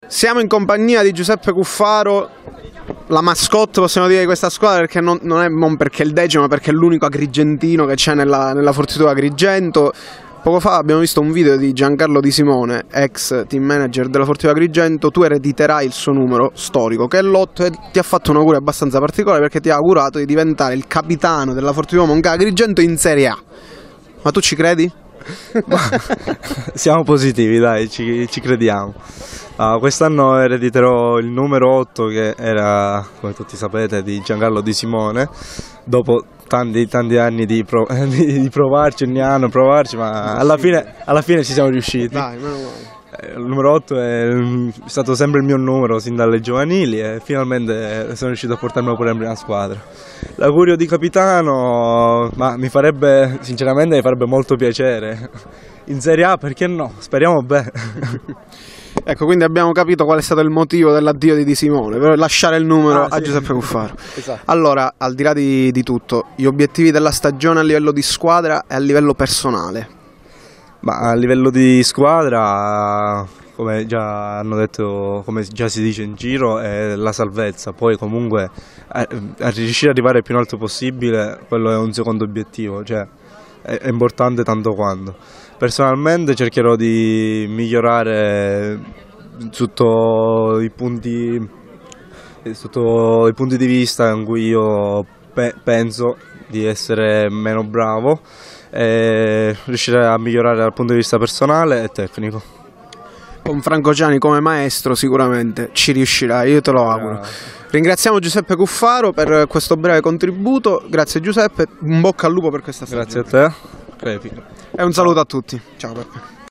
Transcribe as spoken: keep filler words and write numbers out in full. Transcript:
Siamo in compagnia di Giuseppe Cuffaro, la mascotte possiamo dire di questa squadra, perché non, non è non perché è il decimo, ma perché è l'unico agrigentino che c'è nella, nella Fortitudo Agrigento. Poco fa abbiamo visto un video di Giancarlo Di Simone, ex team manager della Fortitudo Agrigento. Tu erediterai il suo numero storico, che è l'otto, e ti ha fatto un augurio abbastanza particolare perché ti ha augurato di diventare il capitano della Fortitudo Monca Agrigento in Serie A. Ma tu ci credi? Siamo positivi, dai, ci, ci crediamo. Uh, quest'anno erediterò il numero otto, che era, come tutti sapete, di Giancarlo Di Simone. Dopo tanti, tanti anni di, pro, di, di provarci, ogni anno provarci, ma alla fine, alla fine ci siamo riusciti. Dai, meno male. Il numero otto è stato sempre il mio numero sin dalle giovanili e finalmente sono riuscito a portarmelo pure in prima squadra. L'augurio di capitano, ma mi farebbe, sinceramente mi farebbe molto piacere. In Serie A, perché no? Speriamo bene. Ecco, quindi abbiamo capito qual è stato il motivo dell'addio di Di Simone, per lasciare il numero ah, a sì. Giuseppe Cuffaro. Esatto. Allora, al di là di, di tutto, gli obiettivi della stagione a livello di squadra e a livello personale? Ma a livello di squadra, come già hanno detto, come già si dice in giro, è la salvezza. Poi comunque a, a riuscire ad arrivare il più in alto possibile, quello è un secondo obiettivo, cioè è, è importante tanto quanto. Personalmente cercherò di migliorare sotto i punti, sotto i punti di vista in cui io pe penso di essere meno bravo, e riuscire a migliorare dal punto di vista personale e tecnico. Con Franco Gianni come maestro sicuramente ci riuscirai, io te lo auguro. Ringraziamo Giuseppe Cuffaro per questo breve contributo. Grazie Giuseppe, un bocca al lupo per questa stagione. Grazie a te. E un saluto a tutti. Ciao Peppe.